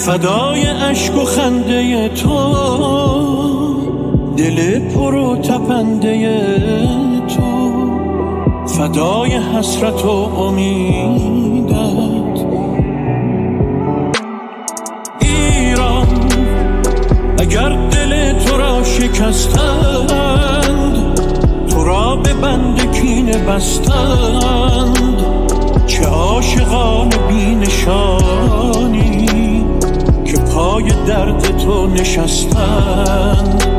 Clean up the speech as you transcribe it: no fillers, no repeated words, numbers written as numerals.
فدای اشک و خنده تو، دل پر و تپنده تو، فدای حسرت و امیدت. ایران اگر دل تو را شکستند، تو را به بند کینه بستند، چه عاشقان بی نشانی که پای درد تو نشستند.